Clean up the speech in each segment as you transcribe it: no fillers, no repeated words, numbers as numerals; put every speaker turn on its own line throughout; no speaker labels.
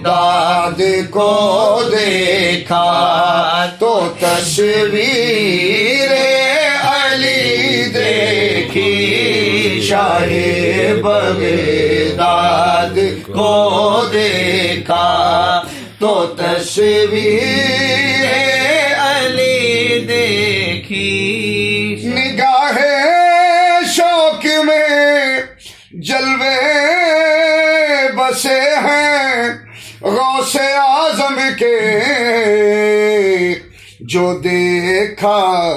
داد کو دیکھا تو تصویر علی دیکھی شاہ بغداد کو دیکھا تو تصویر علی دیکھی نگاہ شوق میں جلوے بسے ہیں غوث اعظم کے جو دیکھا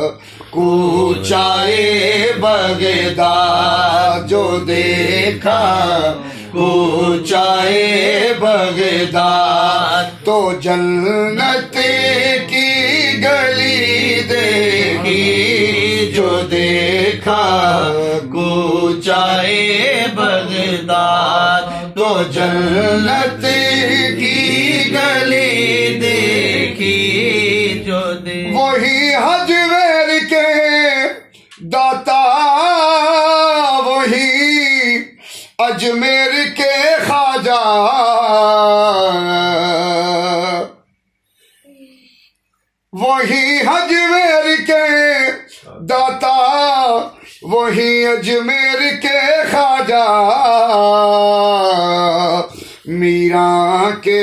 کوچائے بغداد جو دیکھا کوچائے بغداد تو جنت کی گلی دیکھی جو دیکھا کوچائے بغداد تو جنت کی گلی دیکھی جو دیکھا وہی حجویر کے داتا وہی اجمیر کے خواجہ وہی حجویر کے داتا وہی اجمیر کے خواجہ میراں کے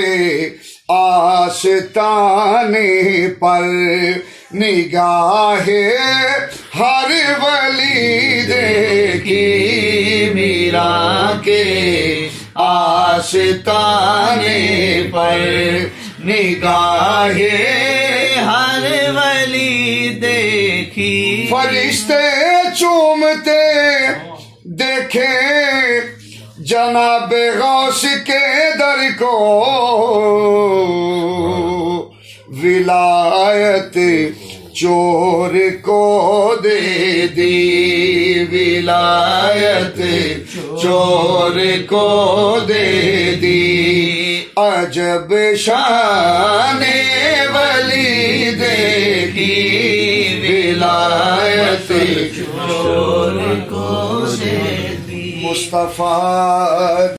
آستانے پر نگاہ ہر ولی دیکھی میراں کے آستانے پر نگاہ ہر ولی دیکھی فرشتے چومتے دیکھے جناب غوث کے در کو ولایت چور کو دے دی ولایت چور کو دے دی عجب شان ولی دیکھی ولایت چور کو دے دی مصطفیٰ